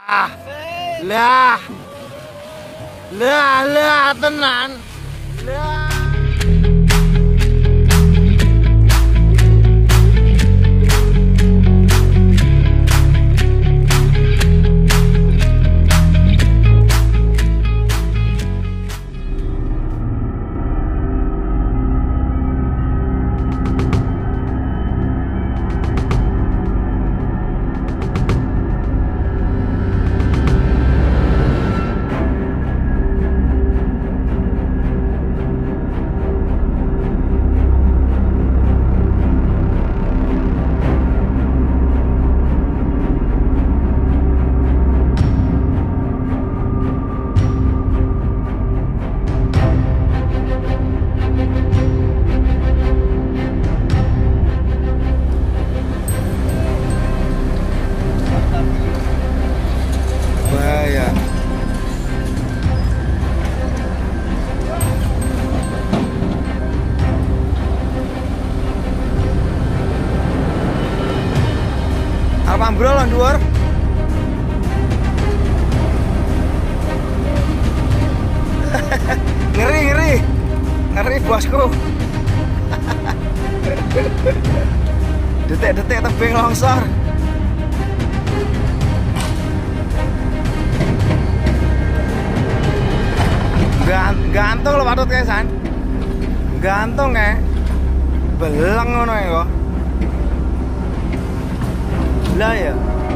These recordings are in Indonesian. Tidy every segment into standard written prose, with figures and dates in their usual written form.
Lah. Lah tenan. Lah. Bro lan dhuwur. Ngeri bosku. Detik-detik tebing longsor. Gantung lho patut kae San. Gantung kae. Beleng ngono ya kok. Lah ya.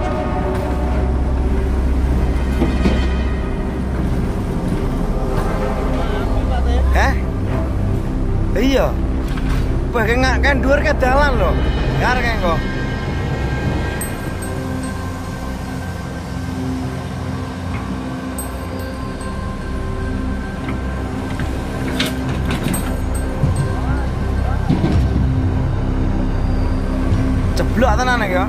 Iya. Wah kan dhuwur ke dalan lho. Ngar kae kok. Ceblok tenan iki ya.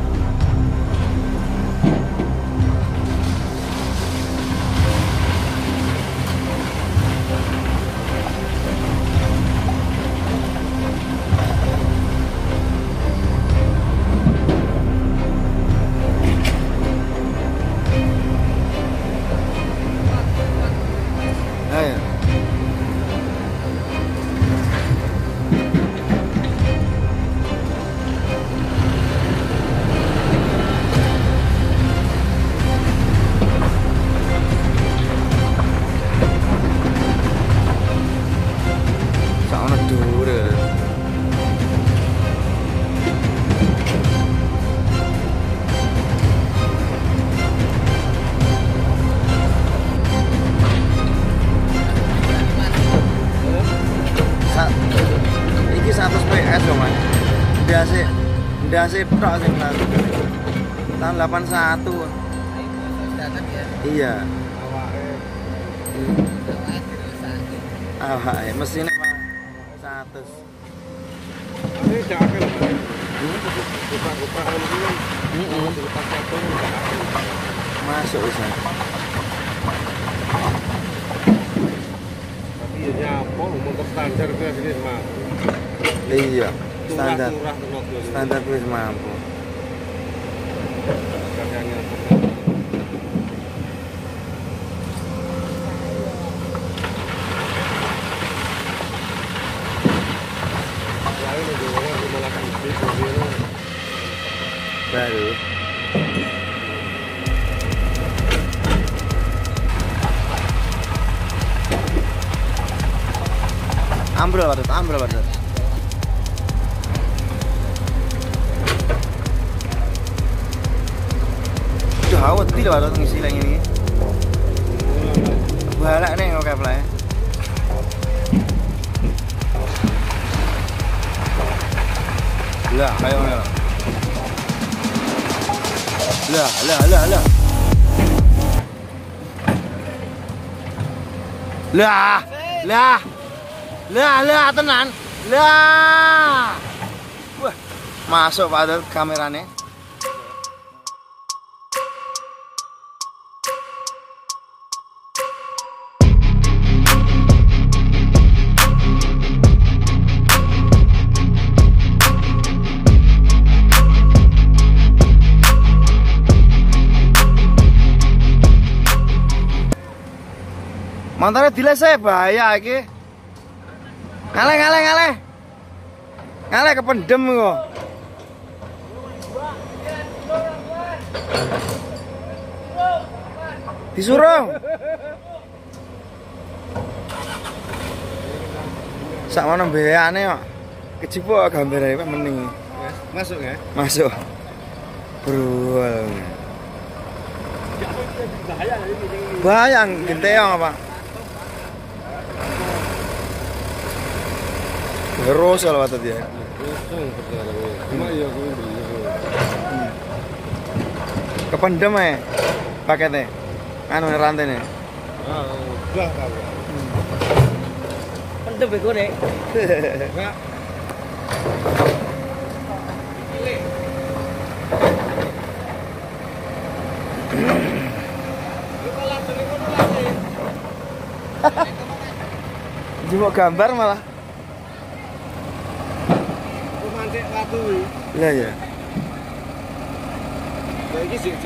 Iki 100 PS loh Mas. Ndase tok sing tahun 81. Iya. Awake mesinnya Pak 100. Ini jake lho. Buka-buka masuk bisa. Tapi ya nyapo motor standar kuwi asline Mas. Iya, standar. Standar wis mampu. Baru. Ambrol patut. Awet tidak ada ngisi lagi ini. Balak nih oke play. Lah, ayo ayo. Lah. Lah tenan. Lah. Wah, masuk pada kameranya. Montore dilese bahaya iki. Ngaleh. Ngaleh kependem kok. Disuruh. Sak mana beane kok. Kejipuk gambare Pak mending. Masuk ya? Masuk. Berual. Bahaya genteong apa? Terus kalau kata dia. Kependem ya paketnya. Anu rantai nih. Udah kali. Pendem bego nek. Enggak. Cuma gambar malah. Mantek watu iki. Iya ya. Lah iki sik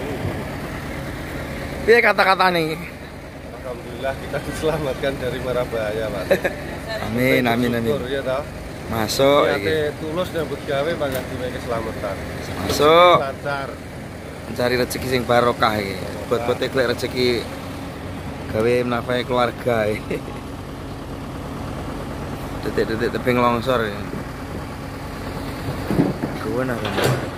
Piye kata-kata nih? Alhamdulillah kita diselamatkan dari mara bahaya, Pak. Amin. Syukur, ya toh. Masuk iki. Niate tulus nyambut gawe mangga diwe keselamatan. Masuk. Lancar. Mencari rezeki sing barokah iki. Buat-buat golek rezeki gawe menafkahi keluarga iki. Detik-detik tebing longsor ya. Gua nak.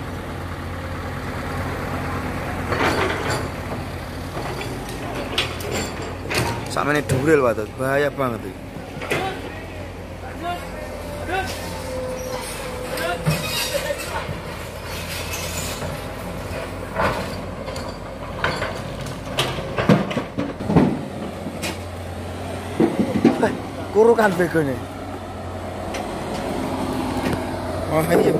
Samene duril Pak, bahaya banget iki. Kurukan begone. Oh iya.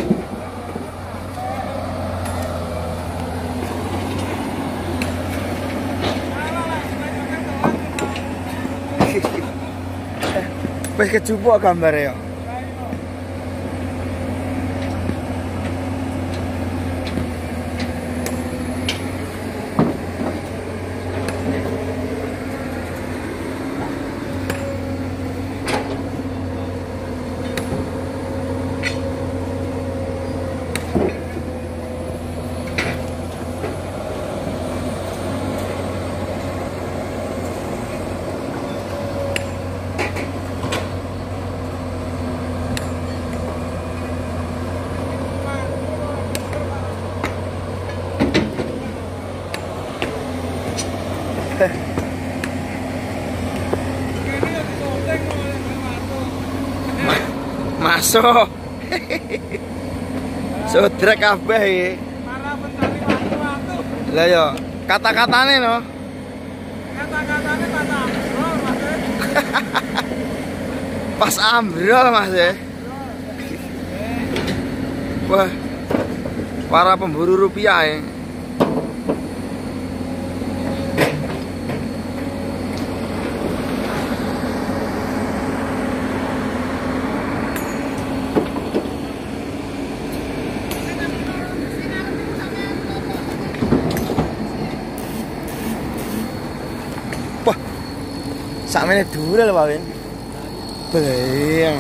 Wis kejupuk gambare yo. Masuk. Sodrek kabeh iki. Para pencari watu-watu. Lah yo, kata-katane no. Kata-katane kata ambrol, Mas. Pas ambrol Mas ya. Wah. Para pemburu rupiah ya. Wah. Sakmene durel Pak Win. Bayang.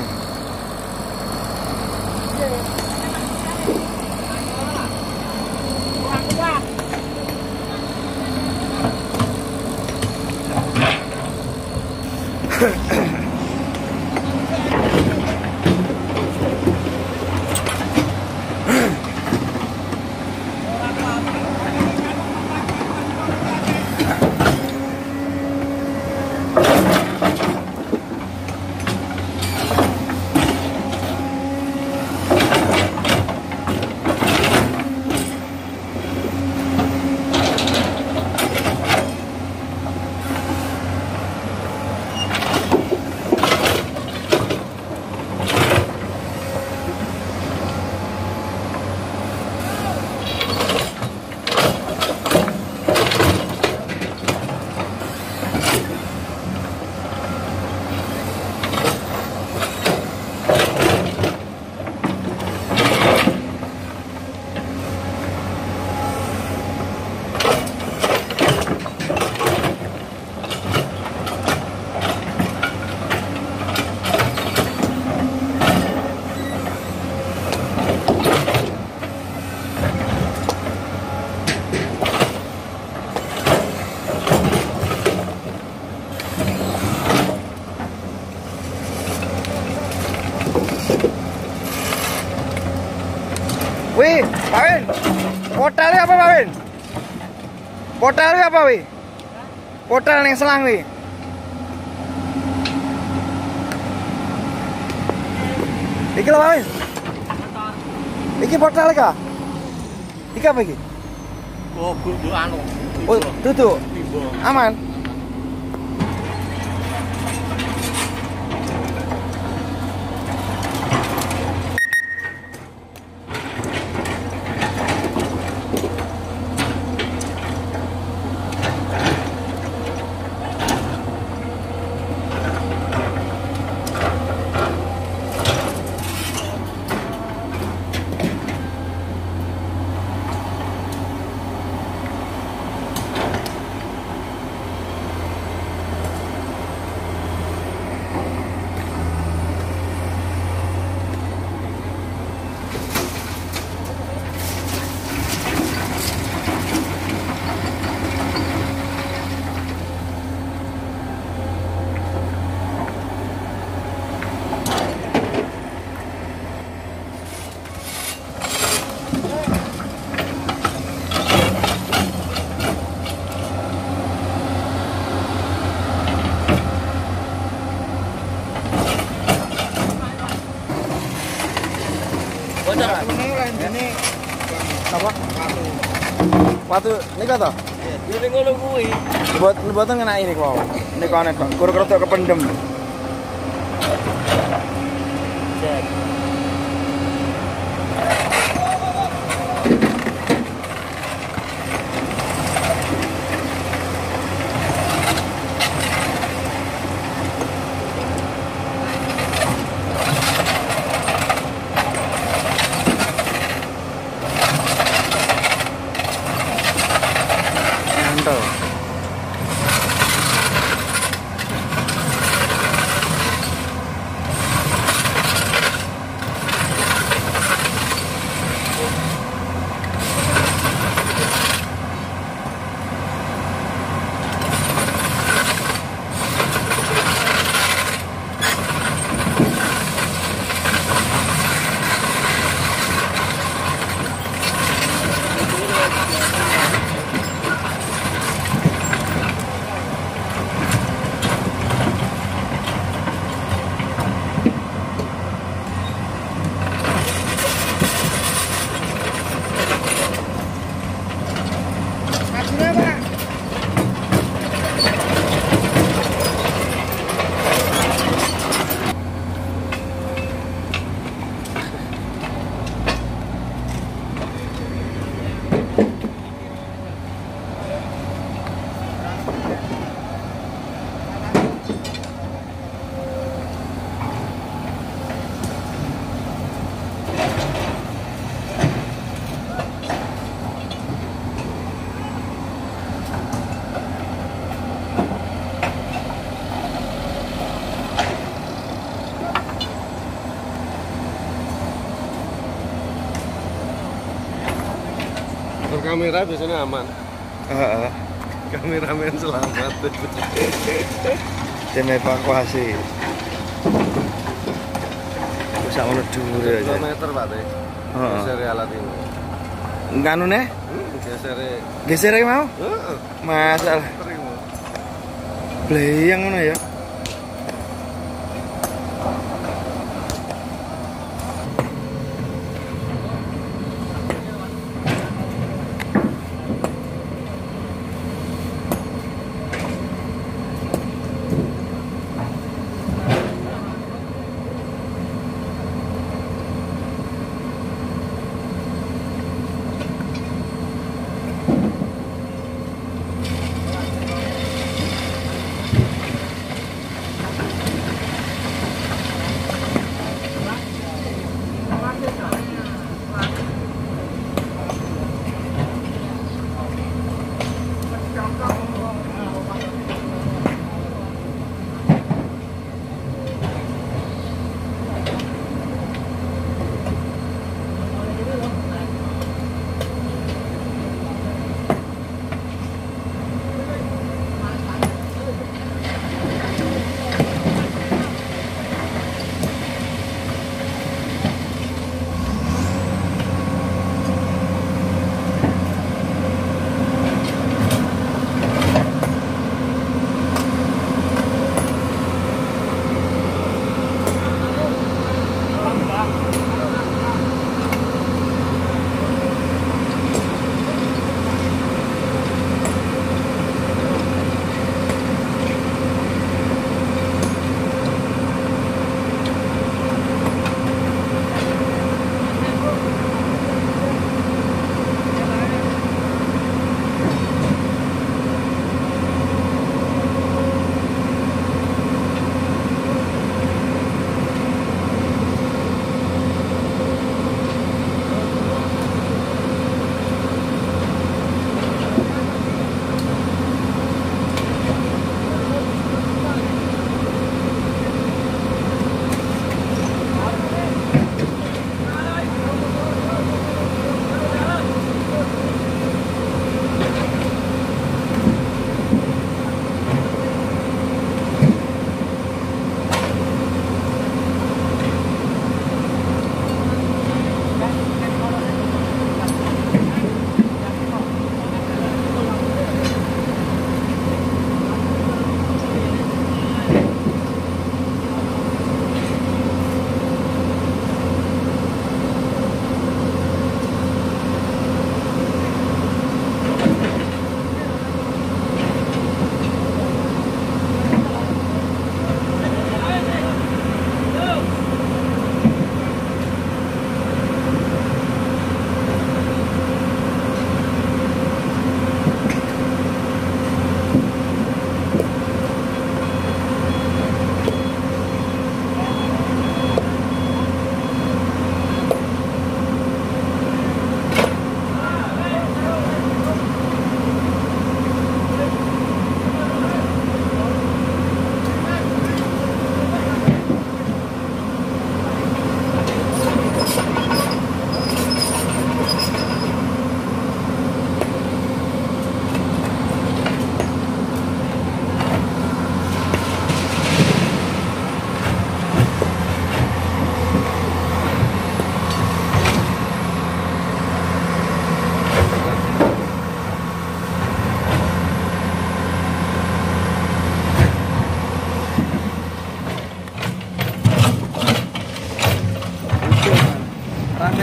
Portalnya apa, Pak Win? Portalnya apa, Wi? Portal yang selang, Wi. Iki lho, Pak Win. Iki portal kah? Iki apa iki? Oh, guru anu. Oh, duduk. Aman. Ini Apa? Watu niku to? ya ning ngono kuwi. Mboten kena ini kok. Niku konek kok. Kur-kur kependem. Mantap. Kamera biasanya aman. Heeh. Kameramen selamat. Tim evakuasi. Bisa ngono dhuwur aja. Kilometer Pak Teh. Heeh. Geser alat ini. Nganune? Geser. Geser mau? Heeh. Masalah. Terima. Bleyang ngono ya.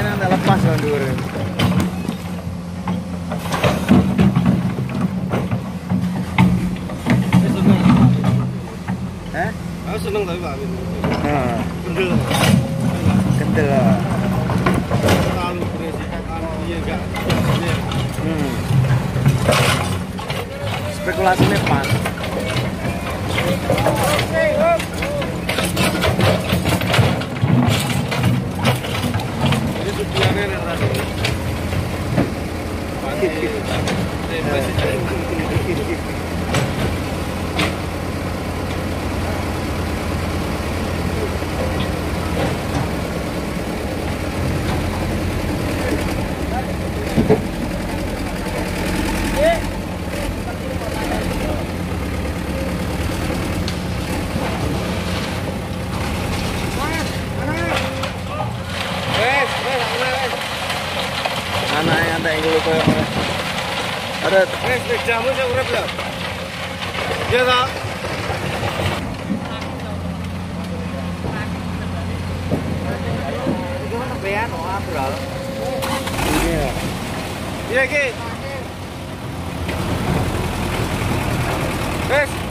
ini nanti lepas kan dulu. Aku seneng tapi Pak. Nah, Kendel. kendel lah. Terlalu beresiko kan iya enggak. Spekulasinya pas. Ini tujuannya nih tadi. Anak yang tak ingin lupa. Ada Jamu saya urap ya. Iya tak? Itu kan sampean oh, bro. ini ya. Iya, Ki. Wes,